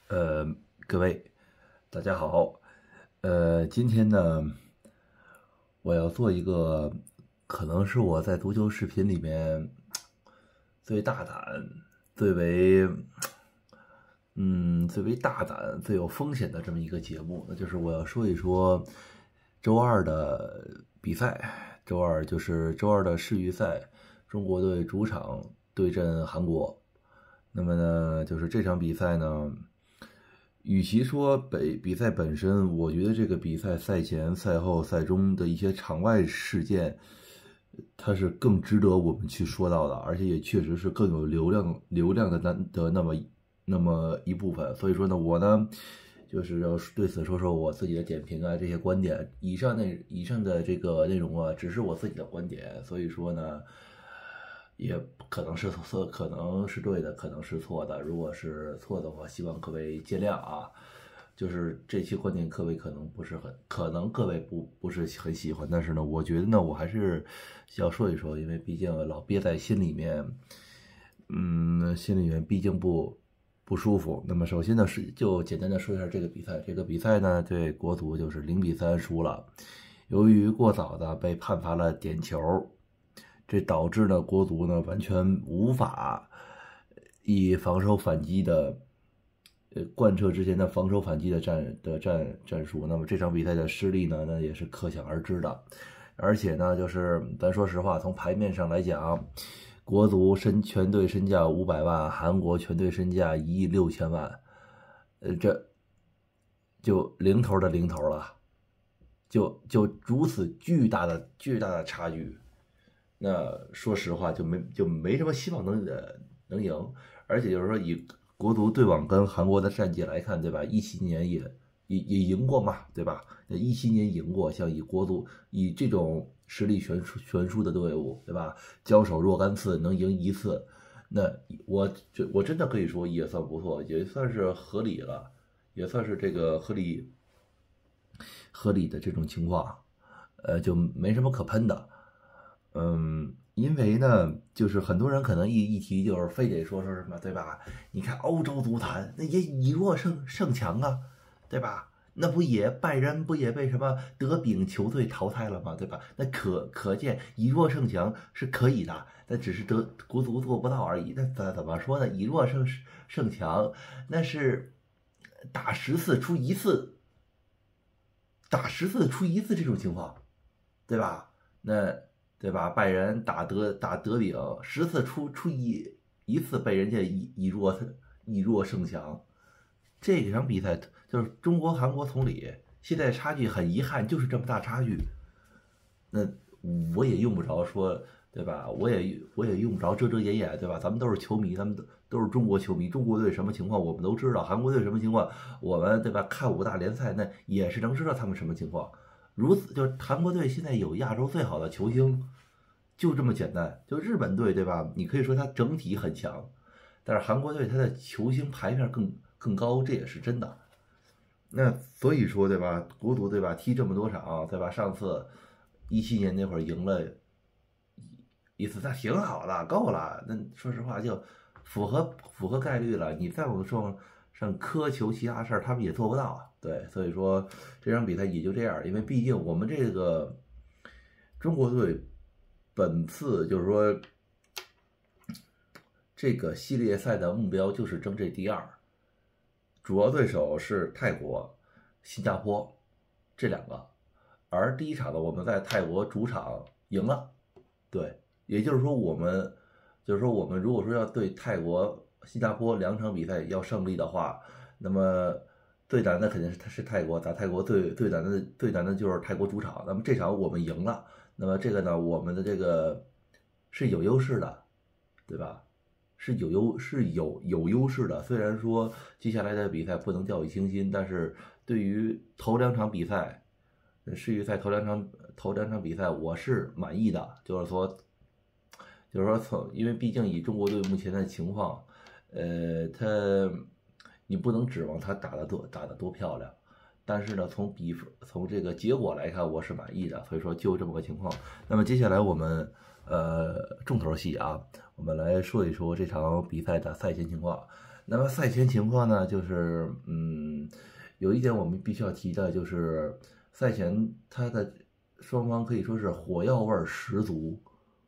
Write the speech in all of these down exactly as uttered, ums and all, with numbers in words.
呃，各位，大家好。呃，今天呢，我要做一个，可能是我在足球视频里面最大胆、最为，嗯，最为大胆、最有风险的这么一个节目，那就是我要说一说周二的比赛。周二就是周二的世预赛，中国队主场对阵韩国。那么呢，就是这场比赛呢。与其说北比赛本身，我觉得这个比赛赛前、赛后、赛中的一些场外事件，它是更值得我们去说到的，而且也确实是更有流量、流量的那的那么那么一部分。所以说呢，我呢就是要对此说说我自己的点评啊，这些观点。以上那以上的这个内容啊，只是我自己的观点，所以说呢。也可能是错，可能是对的，可能是错的。如果是错的话，希望各位见谅啊。就是这期观点，各位可能不是很，可能各位不不是很喜欢，但是呢，我觉得呢，我还是要说一说，因为毕竟老憋在心里面，嗯，心里面毕竟不不舒服。那么首先呢，是就简单的说一下这个比赛。这个比赛呢，对国足就是零比三输了，由于过早的被判罚了点球。这导致呢，国足呢完全无法以防守反击的，呃，贯彻之前的防守反击的战的战战术。那么这场比赛的失利呢，那也是可想而知的。而且呢，就是咱说实话，从牌面上来讲，国足身全队身价五百万，韩国全队身价一亿六千万，呃，这就零头的零头了，就就如此巨大的巨大的差距。那说实话就没就没什么希望能呃能赢，而且就是说以国足对往跟韩国的战绩来看，对吧？一七年也也也赢过嘛，对吧？一七年赢过，像以国足以这种实力悬殊悬殊的队伍，对吧？交手若干次能赢一次，那我这我真的可以说也算不错，也算是合理了，也算是这个合理合理的这种情况，呃，就没什么可喷的。嗯，因为呢，就是很多人可能一一提就是非得说说什么，对吧？你看欧洲足坛那也以弱胜胜强啊，对吧？那不也拜仁不也被什么德丙球队淘汰了吗？对吧？那可可见以弱胜强是可以的，那只是德国足做不到而已。那怎怎么说呢？以弱胜胜强，那是打十次出一次，打十次出一次这种情况，对吧？那。对吧？拜仁打德打德丙十次出出一一次被人家以以弱以弱胜强，这场比赛就是中国韩国同理，现在差距很遗憾就是这么大差距。那我也用不着说，对吧？我也我也用不着遮遮掩掩，对吧？咱们都是球迷，咱们都都是中国球迷，中国队什么情况我们都知道，韩国队什么情况我们对吧？看五大联赛那也是能知道他们什么情况。如此，就是韩国队现在有亚洲最好的球星，就这么简单。就日本队，对吧？你可以说它整体很强，但是韩国队它的球星牌面更更高，这也是真的。那所以说，对吧？国足对吧？踢这么多场，对吧？上次一七年那会儿赢了一次，那挺好的，够了。那说实话，就符合符合概率了。你再往上上苛求其他事儿，他们也做不到。对，所以说这场比赛也就这样，因为毕竟我们这个中国队本次就是说这个系列赛的目标就是争这第二，主要对手是泰国、新加坡这两个，而第一场呢，我们在泰国主场赢了。对，也就是说我们就是说我们如果说要对泰国、新加坡两场比赛要胜利的话，那么最难的肯定是是泰国，打泰国最最难的最难的就是泰国主场。那么这场我们赢了，那么这个呢，我们的这个是有优势的，对吧？是有优是有有优势的。虽然说接下来的比赛不能掉以轻心，但是对于头两场比赛，世预赛头两场头两场比赛，我是满意的。就是说，就是说从因为毕竟以中国队目前的情况，呃，他你不能指望他打得多打得多漂亮，但是呢，从比从这个结果来看，我是满意的。所以说就这么个情况。那么接下来我们呃重头戏啊，我们来说一说这场比赛的赛前情况。 那么赛前情况呢，就是嗯，有一点我们必须要提的，就是赛前他的双方可以说是火药味十足，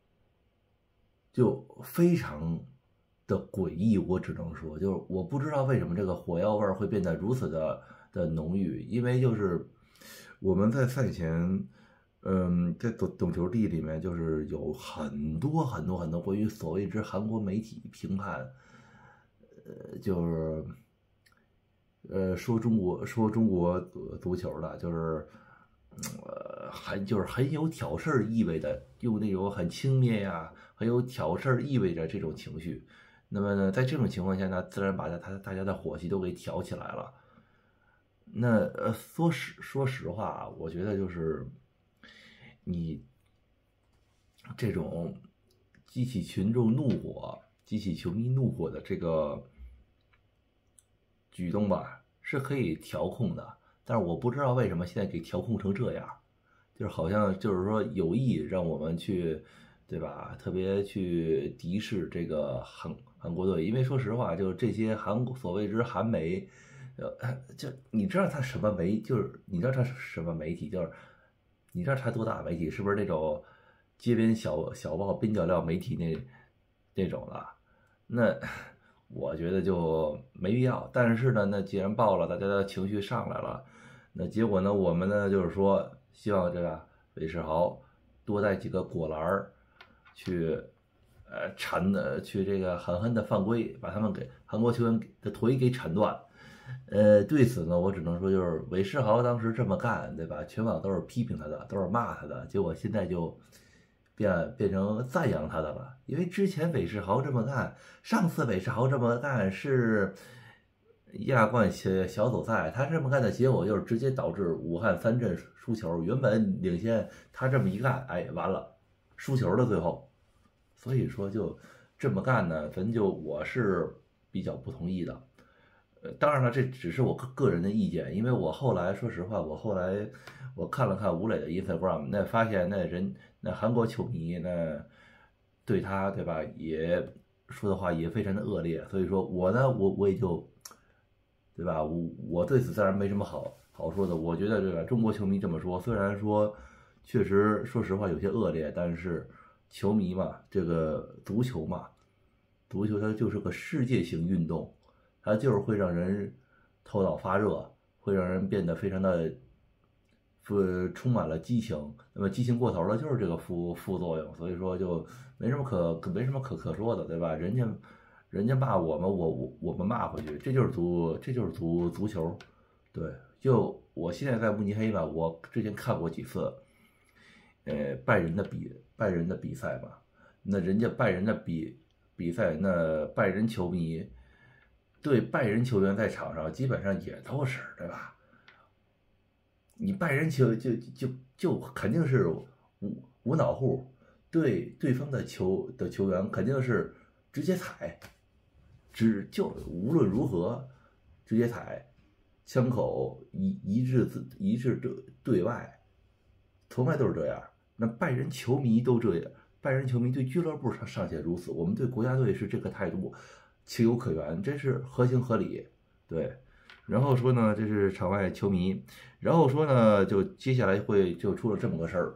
就非常的诡异。我只能说，就是我不知道为什么这个火药味会变得如此的的浓郁，因为就是我们在赛前。嗯，在懂懂球帝里面，就是有很多很多很多关于所谓之韩国媒体评判，呃，就是呃说中国说中国足球的，就是呃很就是很有挑事儿意味的，用那种很轻蔑呀，很有挑事儿意味着这种情绪。那么呢，在这种情况下呢，自然把他大家的火气都给挑起来了。那呃，说实说实话，我觉得就是。你这种激起群众怒火、激起球迷怒火的这个举动吧，是可以调控的，但是我不知道为什么现在给调控成这样，就是好像就是说有意让我们去，对吧？特别去敌视这个韩韩国队，因为说实话，就这些韩国所谓之韩媒，呃，就你知道他什么媒，就是你知道他是什么媒体，就是。你知道他多大媒体？是不是那种街边小小报、边角料媒体那那种了？那我觉得就没必要。但是呢，那既然报了，大家的情绪上来了，那结果呢，我们呢就是说，希望这个韦世豪多带几个果篮儿去，呃，铲的去这个狠狠的犯规，把他们给韩国球员的腿给铲断。呃，对此呢，我只能说就是韦世豪当时这么干，对吧？全网都是批评他的，都是骂他的，结果现在就变变成赞扬他的了。因为之前韦世豪这么干，上次韦世豪这么干是亚冠小小组赛，他这么干的结果就是直接导致武汉三镇输球，原本领先，他这么一干，哎，完了，输球了最后。所以说就这么干呢，咱就我是比较不同意的。呃，当然了，这只是我个个人的意见，因为我后来说实话，我后来我看了看吴磊的 Instagram，那发现那人那韩国球迷那对他对吧，也说的话也非常的恶劣，所以说我呢，我我也就对吧，我我对此自然没什么好好说的。我觉得这个中国球迷这么说，虽然说确实说实话有些恶劣，但是球迷嘛，这个足球嘛，足球它就是个世界性运动。它就是会让人头脑发热，会让人变得非常的，呃，充满了激情。那么激情过头了，就是这个副副作用。所以说就没什么可没什么可可说的，对吧？人家人家骂我们，我我我们骂回去，这就是足这就是足足球。对，就我现在在慕尼黑吧，我之前看过几次，呃，拜仁的比拜仁的比赛嘛，那人家拜仁的比比赛，那拜仁球迷。对拜仁球员在场上基本上也都是，对吧？你拜仁球就就就肯定是无无脑户，对对方的球的球员肯定是直接踩，只就无论如何直接踩，枪口一一致一致对对外，从来都是这样。那拜仁球迷都这样，拜仁球迷对俱乐部上尚且如此，我们对国家队是这个态度。情有可原，这是合情合理，对。然后说呢，这是场外球迷，然后说呢，就接下来会就出了这么个事儿，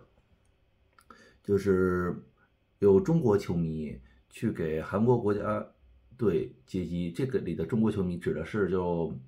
就是有中国球迷去给韩国国家队接机，这个里的中国球迷指的是就，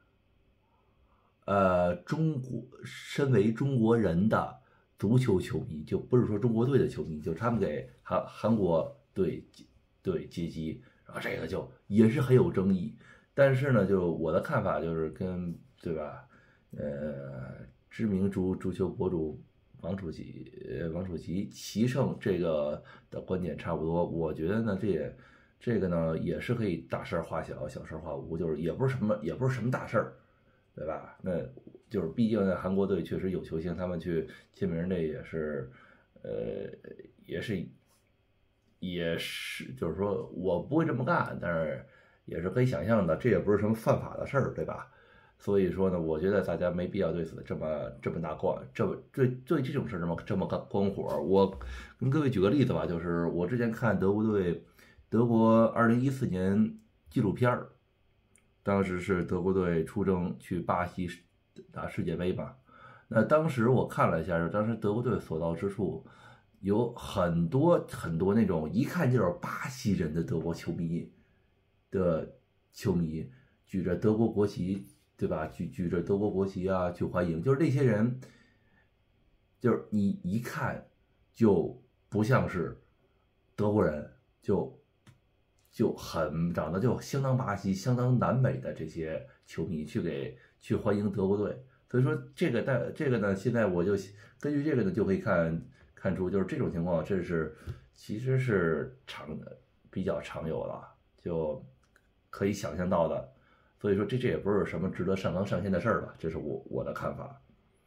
呃，中国身为中国人的足球球迷，就不是说中国队的球迷，就他们给韩韩国队队接机。然后这个就也是很有争议，但是呢，就我的看法就是跟对吧，呃，知名足足球博主王楚奇、呃王楚奇齐胜这个的观点差不多。我觉得呢，这也这个呢也是可以大事化小，小事化无，就是也不是什么也不是什么大事儿，对吧？那就是毕竟呢，韩国队确实有球星，他们去签名这也是，呃，也是。也是，就是说我不会这么干，但是也是可以想象的，这也不是什么犯法的事儿，对吧？所以说呢，我觉得大家没必要对此这么这么大光，这么对对这种事这么这么光光火。我跟各位举个例子吧，就是我之前看德国队，德国二零一四年纪录片儿， 当时是德国队出征去巴西打世界杯嘛。那当时我看了一下，当时德国队所到之处，有很多很多那种一看就是巴西人的德国球迷的球迷，举着德国国旗，对吧？举举着德国国旗啊去欢迎，就是那些人，就是你一看就不像是德国人，就就很长得就相当巴西、相当南美的这些球迷去给去欢迎德国队。所以说这个但这个呢，现在我就根据这个呢就可以看看出，就是这种情况，这是其实是常的比较常有了，就可以想象到的。所以说这这也不是什么值得上纲上线的事儿了，这是我我的看法。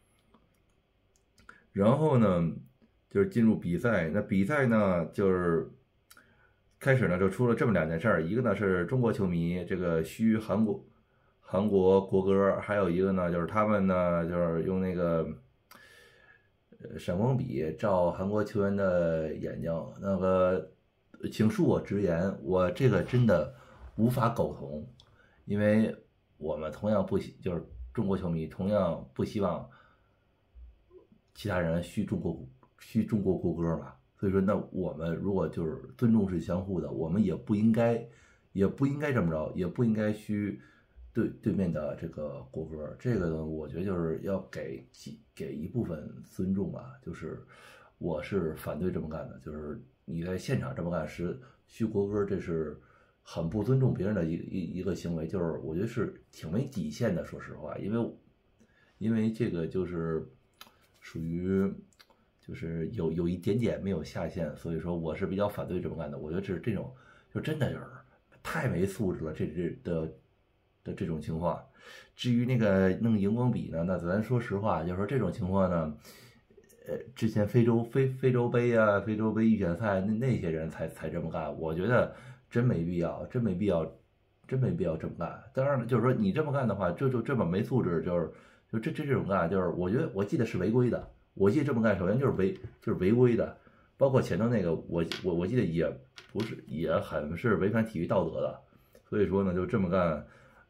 然后呢，就是进入比赛，那比赛呢就是开始呢就出了这么两件事儿，一个呢是中国球迷这个嘘韩国。韩国国歌，还有一个呢，就是他们呢，就是用那个呃闪光笔照韩国球员的眼睛。那个，请恕我直言，我这个真的无法苟同，因为我们同样不希，就是中国球迷同样不希望其他人嘘中国嘘中国国歌嘛。所以说，那我们如果就是尊重是相互的，我们也不应该，也不应该这么着，也不应该嘘。对对面的这个国歌，这个呢，我觉得就是要给给一部分尊重吧。就是我是反对这么干的，就是你在现场这么干时嘘国歌，这是很不尊重别人的一一一个行为，就是我觉得是挺没底线的。说实话，因为因为这个就是属于就是有有一点点没有下限，所以说我是比较反对这么干的。我觉得这是这种就真的就是太没素质了，这这的。的这种情况，至于那个弄荧光笔呢，那咱说实话，就是说这种情况呢，呃，之前非洲非非洲杯啊、非洲杯预选赛那那些人才才这么干，我觉得真没必要，真没必要，真没必要这么干。当然了，就是说你这么干的话，就就这么没素质，就是就这这这种干，就是我觉得我记得是违规的，我记得这么干首先就是违就是违规的，包括前头那个我我我记得也不是也很是违反体育道德的，所以说呢就这么干。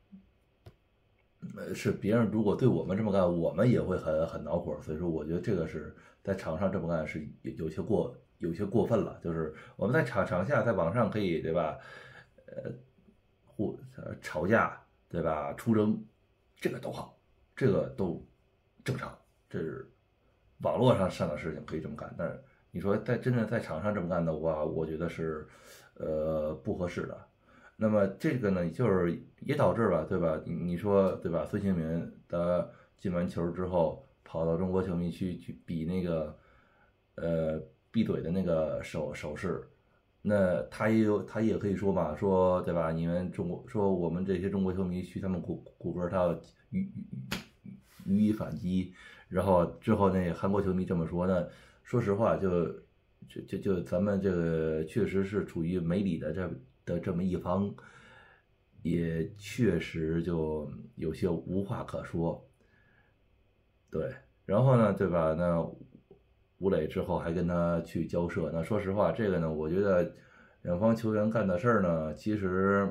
呃，是别人如果对我们这么干，我们也会很很恼火。所以说，我觉得这个是在场上这么干是有有些过有些过分了。就是我们在场场下在网上可以对吧，呃，互吵架对吧，出征，这个都好，这个都正常，这是网络上上的事情可以这么干。但是你说在真正在场上这么干的话，我觉得是呃不合适的。那么这个呢，就是也导致了，对吧？你你说对吧？孙兴民他进完球之后，跑到中国球迷区去比那个，呃，闭嘴的那个手手势，那他也有，他也可以说嘛，说对吧？你们中国说我们这些中国球迷嘘他们国国歌，他要予予予以反击，然后之后那韩国球迷这么说，那说实话就就就就咱们这个确实是处于没理的这。的这么一方，也确实就有些无话可说。对，然后呢，对吧？那吴磊之后还跟他去交涉。那说实话，这个呢，我觉得两方球员干的事儿呢，其实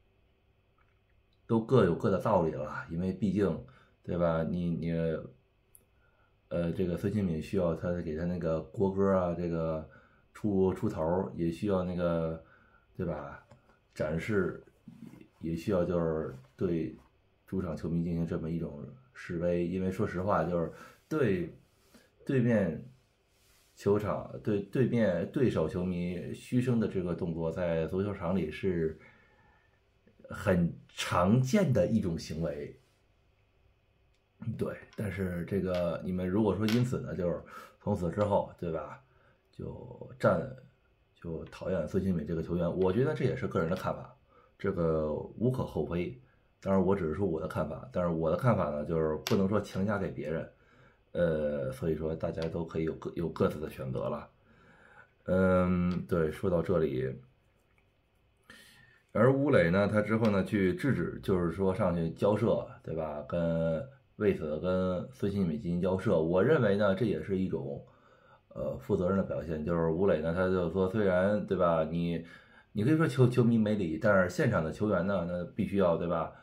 都各有各的道理了。因为毕竟，对吧？你你，呃，这个孙兴敏需要他给他那个国歌啊，这个出出头，也需要那个。对吧？展示也需要就是对主场球迷进行这么一种示威，因为说实话，就是对对面球场对对面对手球迷嘘声的这个动作，在足球场里是很常见的一种行为。对，但是这个你们如果说因此呢，就是从此之后，对吧？就站。就讨厌孙兴慜这个球员，我觉得这也是个人的看法，这个无可厚非。当然，我只是说我的看法，但是我的看法呢，就是不能说强加给别人，呃，所以说大家都可以有各有各自的选择了。嗯，对，说到这里，而吴磊呢，他之后呢去制止，就是说上去交涉，对吧？跟为此跟孙兴慜进行交涉，我认为呢，这也是一种。呃，负责任的表现。就是吴磊呢，他就说，虽然对吧，你你可以说球球迷没理，但是现场的球员呢，那必须要对吧，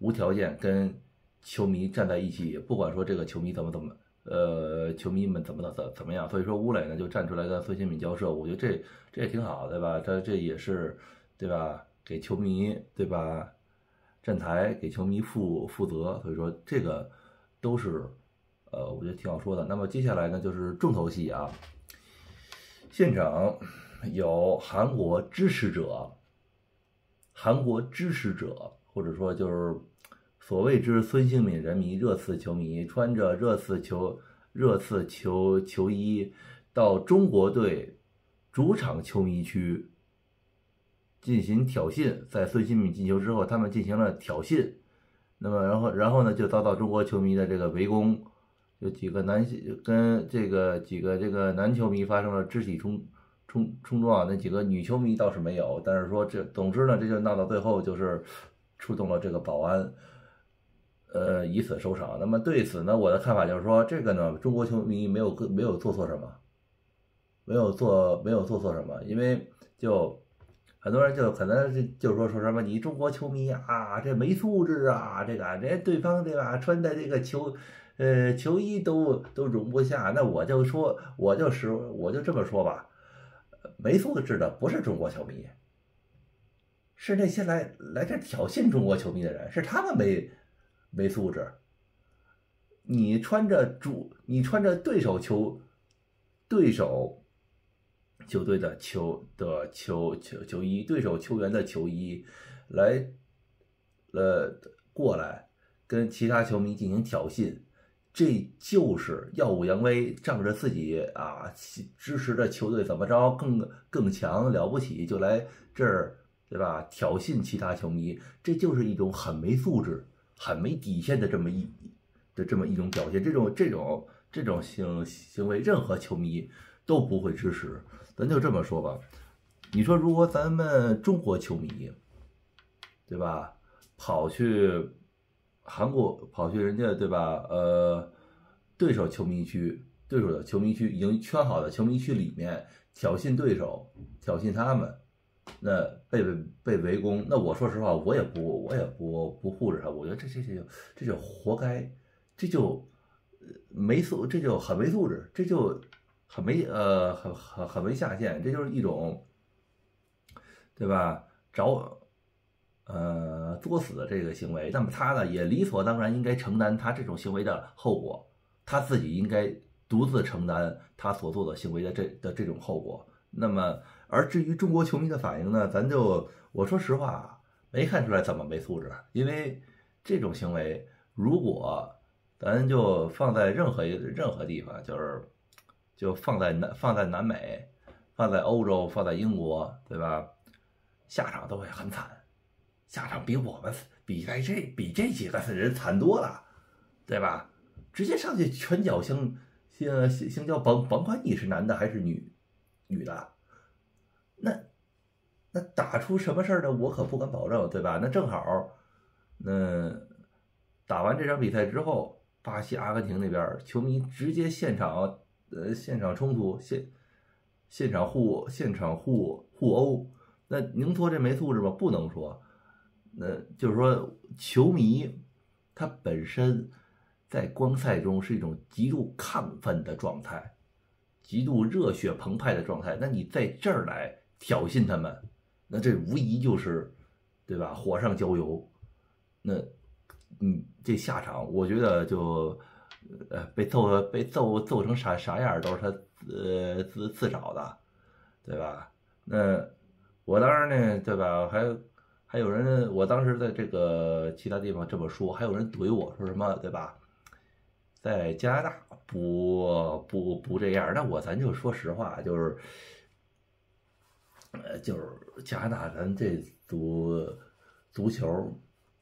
无条件跟球迷站在一起，不管说这个球迷怎么怎么，呃，球迷们怎么怎怎么样，所以说吴磊呢就站出来跟孙兴敏交涉，我觉得这这也挺好，对吧？这这也是，对吧？给球迷，对吧？站台给球迷负负责，所以说这个都是，呃，我觉得挺好说的。那么接下来呢就是重头戏啊，现场有韩国支持者，韩国支持者，或者说就是所谓之孙兴敏人迷、热刺球迷，穿着热刺球热刺球球衣到中国队主场球迷区进行挑衅，在孙兴敏进球之后，他们进行了挑衅，那么然后然后呢就遭到中国球迷的这个围攻，有几个男跟这个几个这个男球迷发生了肢体冲冲冲撞，那几个女球迷倒是没有，但是说这总之呢这就闹到最后就是出动了这个保安，呃以此收场。那么对此呢我的看法就是说，这个呢中国球迷没有没有做错什么，没有做没有做错什么，因为就。很多人就可能是就是说说什么你中国球迷啊，这没素质啊，这个这对方对吧，穿的这个球，呃球衣都都容不下，那我就说我就是我就这么说吧，没素质的不是中国球迷，是那些来来这挑衅中国球迷的人，是他们没没素质。你穿着主你穿着对手球对手。球队的球的球球球衣，对手球员的球衣，来，呃，过来跟其他球迷进行挑衅，这就是耀武扬威，仗着自己啊支持的球队怎么着更更强了不起，就来这儿对吧？挑衅其他球迷，这就是一种很没素质、很没底线的这么一的这么一种表现。这种这种这种行行为，任何球迷都不会支持。咱就这么说吧，你说如果咱们中国球迷，对吧，跑去韩国，跑去人家对吧，呃，对手球迷区，对手的球迷区已经圈好的球迷区里面挑衅对手，挑衅他们，那被被围攻，那我说实话，我也不我也不不护着他，我觉得这这这就这就活该，这就没素，这就很没素质，这就。很没呃很很很没下限，这就是一种，对吧？找呃作死的这个行为，那么他呢也理所当然应该承担他这种行为的后果，他自己应该独自承担他所做的行为的这的这种后果。那么，而至于中国球迷的反应呢，咱就我说实话没看出来怎么没素质，因为这种行为如果咱就放在任何任何地方，就是。就放在南放在南美，放在欧洲，放在英国，对吧？下场都会很惨，下场比我们比在这比这几个人惨多了，对吧？直接上去拳脚相相相交，甭甭管你是男的还是女女的，那那打出什么事儿呢？我可不敢保证，对吧？那正好，那打完这场比赛之后，巴西、阿根廷那边球迷直接现场。呃，现场冲突，现现场互现场互互殴，那能说这没素质吗？不能说。那就是说，球迷他本身在观赛中是一种极度亢奋的状态，极度热血澎湃的状态。那你在这儿来挑衅他们，那这无疑就是，对吧？火上浇油。那，嗯，这下场，我觉得就。呃，被揍被揍揍成啥啥样都是他呃自自找的，对吧？那我当时呢，对吧？还还有人，我当时在这个其他地方这么说，还有人怼我说什么，对吧？在加拿大不不不这样，那我咱就说实话，就是，呃，就是加拿大咱这足足球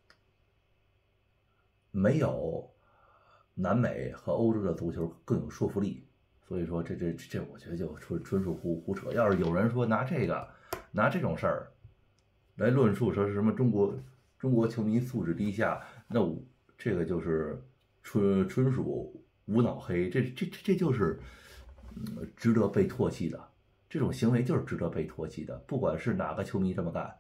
没有。南美和欧洲的足球更有说服力，所以说这这这，我觉得就纯纯属胡胡扯。要是有人说拿这个拿这种事儿来论述说是什么中国中国球迷素质低下，那我这个就是纯纯属无脑黑，这这这这就是嗯值得被唾弃的，这种行为就是值得被唾弃的。不管是哪个球迷这么干，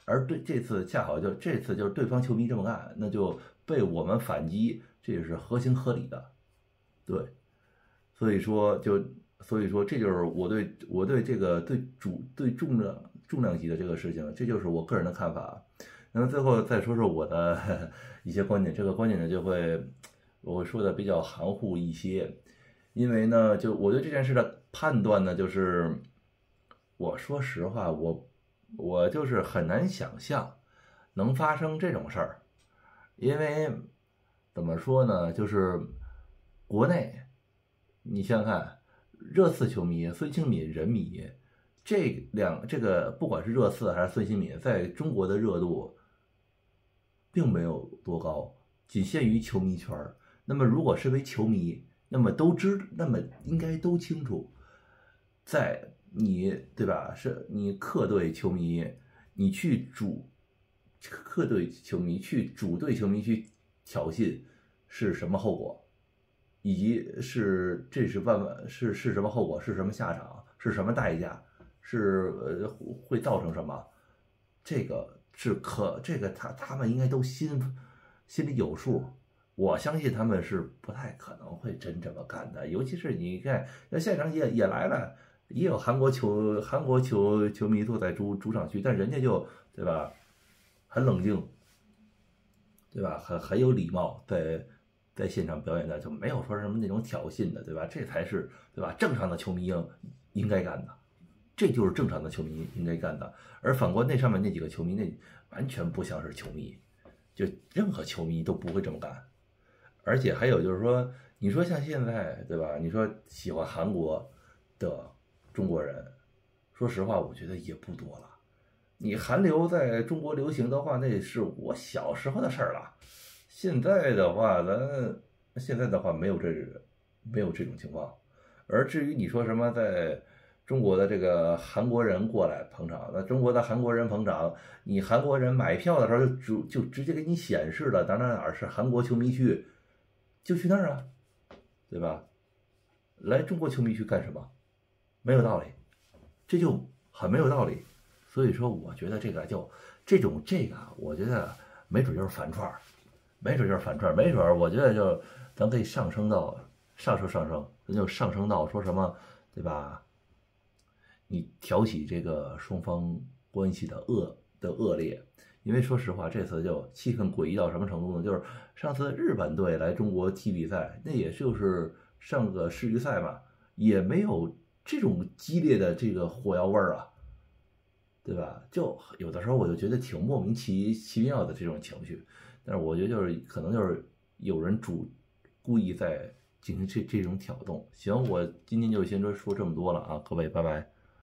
而对这次恰好就这次就是对方球迷这么干，那就被我们反击，这也是合情合理的，对，所以说就所以说这就是我对我对这个对主对重量重量级的这个事情，这就是我个人的看法。那么最后再说说我的呵呵一些观点，这个观点呢就会我会说的比较含糊一些，因为呢，就我对这件事的判断呢，就是我说实话，我我就是很难想象能发生这种事儿，因为怎么说呢，就是国内你想想看，热刺球迷、孙兴敏人迷这两这个不管是热刺还是孙兴敏，在中国的热度并没有多高，仅限于球迷圈儿。那么如果是为球迷，那么都知，那么应该都清楚，在你对吧？是你客队球迷，你去主客队球迷去主队球迷去挑衅是什么后果，以及是这是万万是是什么后果，是什么下场，是什么代价，是呃会造成什么？这个是可这个他他们应该都心心里有数。我相信他们是不太可能会真这么干的，尤其是你看，那现场也也来了，也有韩国球韩国球球迷坐在主主场区，但人家就对吧，很冷静，对吧？很很有礼貌，在在现场表演的，就没有说什么那种挑衅的，对吧？这才是对吧？正常的球迷应应该干的，这就是正常的球迷应该干的。而反观那上面那几个球迷，那完全不像是球迷，就任何球迷都不会这么干。而且还有就是说，你说像现在对吧？你说喜欢韩国的中国人，说实话，我觉得也不多了。你韩流在中国流行的话，那是我小时候的事儿了。现在的话，咱现在的话没有这没有这种情况。而至于你说什么在中国的这个韩国人过来捧场，那中国的韩国人捧场，你韩国人买票的时候就直就直接给你显示了哪哪哪是韩国球迷区。就去那儿啊，对吧？来中国球迷去干什么？没有道理，这就很没有道理。所以说，我觉得这个就这种这个，我觉得没准就是反串，没准就是反串，没准我觉得就咱可以上升到上升上升，咱就上升到说什么，对吧？你挑起这个双方关系的恶的恶劣。因为说实话，这次就气氛诡异到什么程度呢？就是上次日本队来中国踢比赛，那也就是上个世预赛嘛，也没有这种激烈的这个火药味儿啊，对吧？就有的时候我就觉得挺莫名其其妙的这种情绪，但是我觉得就是可能就是有人主故意在进行这这种挑动。行，我今天就先说说这么多了啊，各位，拜拜。